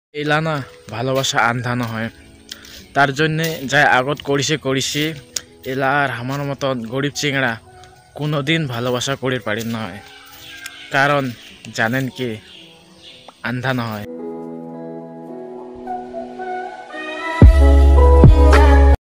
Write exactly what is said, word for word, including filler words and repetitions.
এলা না ভালোবাসা আন্ধা নহয়। তার জন্যে যাই আগত করিছে করিছে এলা আর আমার মতন গরিব চিংড়া কোনোদিন ভালোবাসা করির পারি নয়। কারণ জানেন কি আন্ধা নহয়।